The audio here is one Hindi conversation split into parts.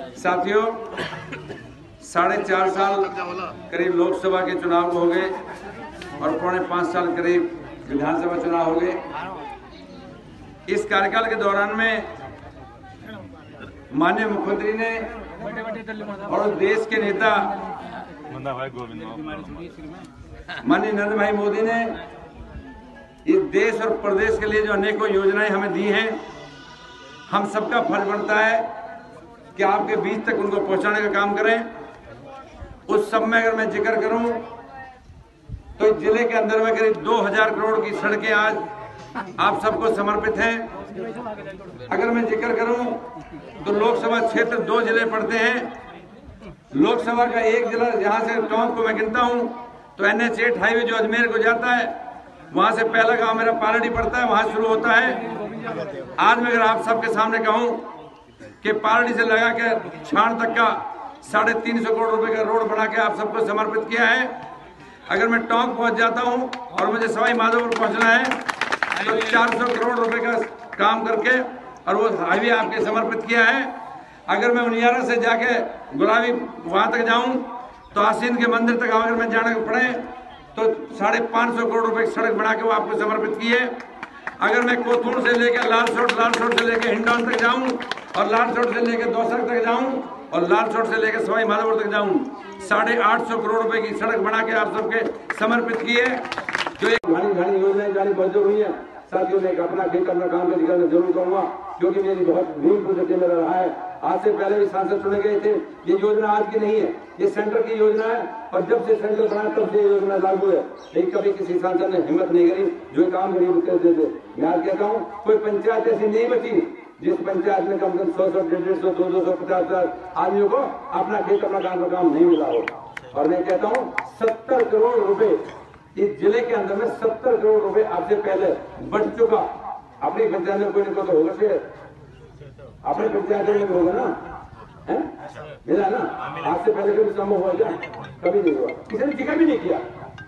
साथियों, 4.5 साल करीब लोकसभा के चुनाव हो गए और 4.5 साल करीब विधानसभा चुनाव हो गए। इस कार्यकाल के दौरान में माननीय मुख्यमंत्री ने और देश के नेता माननीय नरेंद्र भाई मोदी ने इस देश और प्रदेश के लिए जो अनेकों योजनाएं हमें दी हैं, हम सबका फर्ज बनता है कि आपके बीच तक उनको पहुंचाने का काम करें। उस सब में अगर मैं जिक्र करूं तो इस जिले के अंदर में करीब 2000 करोड़ की सड़कें आज आप सबको समर्पित हैं। अगर मैं जिक्र करूं तो लोकसभा क्षेत्र 2 जिले पड़ते हैं। लोकसभा का एक जिला जहां से टोंक को मैं गिनता हूं तो NH8 हाईवे जो अजमेर को जाता है, वहां से पहला गांव मेरा पालड़ी पड़ता है, वहां शुरू होता है। आज मैं अगर आप सबके सामने कहूं कि पालड़ी से लगा के छाण तक का 350 करोड़ रुपए का रोड बना के आप सबको समर्पित किया है। अगर मैं टोंक पहुंच जाता हूं और मुझे सवाई माधोपुर पहुंचना है तो 400 करोड़ रुपए का काम करके और वो हाईवे आपके समर्पित किया है। अगर मैं उनियारा से जाके गुलाबी वहां तक जाऊं तो आसीन के मंदिर तक अगर मैं जाने को पड़े तो 550 करोड़ रुपए की सड़क बना के वो आपको समर्पित की है। अगर मैं कोथूर से लेकर लालसोट से लेकर हिंडौन तक जाऊं और लालसोट से लेकर दौसर तक जाऊं और लालसोट से लेकर सवाई माधोपुर तक जाऊं, 850 करोड़ रुपए की सड़क बना के आप सबके समर्पित की है। जो एक घनी योजनाएं जारी मंजूर हुई है, साथियों ने अपना काम का जिक्र जरूर करूंगा क्योंकि मेरी बहुत भूल पूर्वक मेरा रहा है। आज से पहले भी सांसद चुने गए थे। ये योजना आज की नहीं है, ये सेंटर की योजना है और जब से सेंटर बना तब से योजना लागू है। लेकिन कभी किसी सांसद ने हिम्मत नहीं करी जो काम गरीब करते थे। मैं आज कहता हूँ कोई पंचायत ऐसी नहीं बची जिस पंचायत में कम से कम 100, 150, 200, 50 आदमियों को अपना काम नहीं मिला हो। और मैं कहता हूँ 70 करोड़ रुपए इस जिले के अंदर में 70 करोड़ रुपए आपसे पहले बढ़ चुका। अपनी पंचायत में कोई न कोई तो होगा, अपने पंचायत में होगा ना, है मिला ना। आज से पहले कभी संभव हुआ क्या? कभी नहीं हुआ, किसी ने जिक्र भी नहीं किया।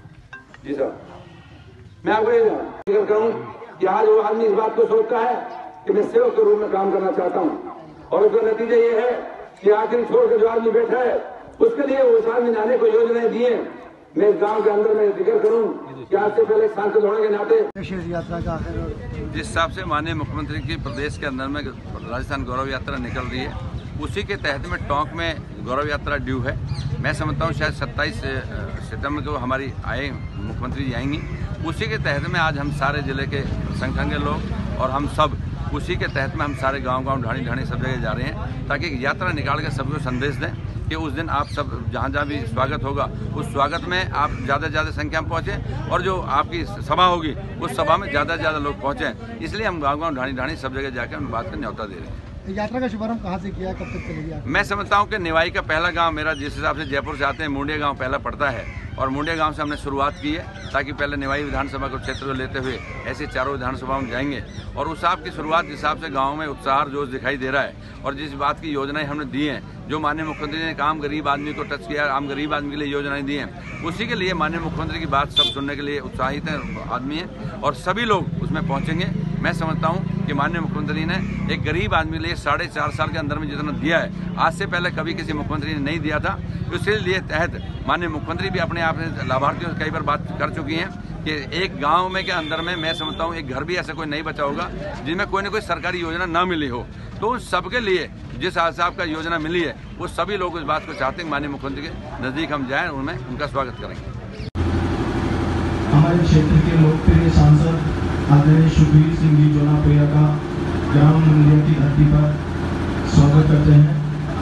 जी सर, मैं आपको ये जिक्र करूं कि आज वो आदमी इस बात को सोचता है कि मैं सेवक के रूप में काम करना चाहता हूं और उसका नतीजा ये है कि आखिर छोड़ के जो आदमी बैठा है उसके लिए उस आदमी ने अनेक योजनाएं दी हैं। मैं इस गांव के अंदर में जिक्र करूं कि आज से पहले सांसद होने के नाते यात्रा का जिस हिसाब से माननीय मुख्यमंत्री की प्रदेश के अंदर में राजस्थान गौरव यात्रा निकल रही है, उसी के तहत में टोंक में गौरव यात्रा ड्यू है। मैं समझता हूँ शायद 27 सितंबर को हमारी मुख्यमंत्री जी आएंगी। उसी के तहत में आज हम सारे जिले के संगठन के लोग और हम सब उसी के तहत में हम सारे गांव ढाणी सब जगह जा रहे हैं ताकि यात्रा निकाल के सबको संदेश दें कि उस दिन आप सब जहाँ भी स्वागत होगा उस स्वागत में आप ज़्यादा से ज़्यादा संख्या में पहुँचें और जो आपकी सभा होगी उस सभा में ज़्यादा से ज़्यादा लोग पहुँचें। इसलिए हम गाँव ढाणी सब जगह जाकर हम बात का न्योता दे रहे हैं। यात्रा का शुभारंभ कहाँ से किया, कब तक चलेगी? मैं समझता हूँ कि निवाई का पहला गांव मेरा जिस हिसाब से जयपुर से आते हैं मुंडिया गांव पहला पड़ता है और मुंडिया गांव से हमने शुरुआत की है ताकि पहले निवाई विधानसभा को क्षेत्र को लेते हुए ऐसे चारों विधानसभाओं में जाएंगे और उस आपकी शुरुआत जिस हिसाब से गाँव में उत्साह जोश दिखाई दे रहा है और जिस बात की योजनाएं हमने दी हैं, जो माननीय मुख्यमंत्री ने आम गरीब आदमी को टच किया, आम गरीब आदमी के लिए योजनाएं दी हैं, उसी के लिए माननीय मुख्यमंत्री की बात सब सुनने के लिए उत्साहित है आदमी है और सभी लोग उसमें पहुंचेंगे। मैं समझता हूं कि माननीय मुख्यमंत्री ने एक गरीब आदमी के लिए 4.5 साल के अंदर में जितना दिया है, आज से पहले कभी किसी मुख्यमंत्री ने नहीं दिया था। इसलिए तहत माननीय मुख्यमंत्री भी अपने आप में लाभार्थियों से कई बार बात कर चुकी हैं कि एक गांव में के अंदर में मैं समझता हूं एक घर भी ऐसा कोई नहीं बचा होगा जिसमें कोई न कोई सरकारी योजना ना मिली हो। तो उन सबके लिए जिस हिसाब का योजना मिली है वो सभी लोग इस बात को चाहते हैं माननीय मुख्यमंत्री के नजदीक हम जाएं, उनमें उनका स्वागत करेंगे। हमारे क्षेत्र के लोकप्रिय सांसद आदरणीय सुखबीर सिंह जी जोनाप्रिया का ग्राम मुंडिया की धरती पर स्वागत करते हैं।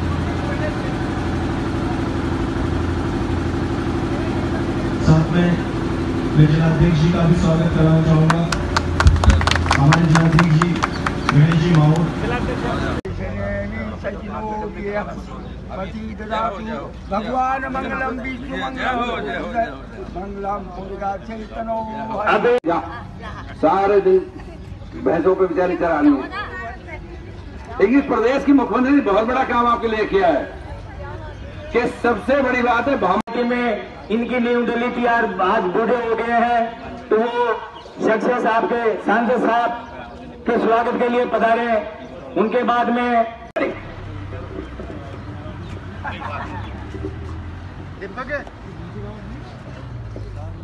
साथ में मैं जिलाध्यक्ष जी का भी स्वागत कराना चाहूँगा। हमारे जिलाध्यक्ष जी गणेश जी माहौल भगवान मंगलम विष्णु मंगलम सारे दिन भैंसों पे बेचारी चरानी है। लेकिन प्रदेश की मुख्यमंत्री ने बहुत बड़ा काम आपके लिए किया है कि सबसे बड़ी बात है भामती में इनकी नींव डली थी यार, आज बूढ़े हो गए हैं तो वो शख्सियत साहब के सांसद साहब के स्वागत के लिए पधारे। उनके बाद में दीपक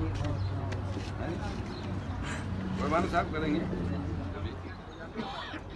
साहब करेंगे।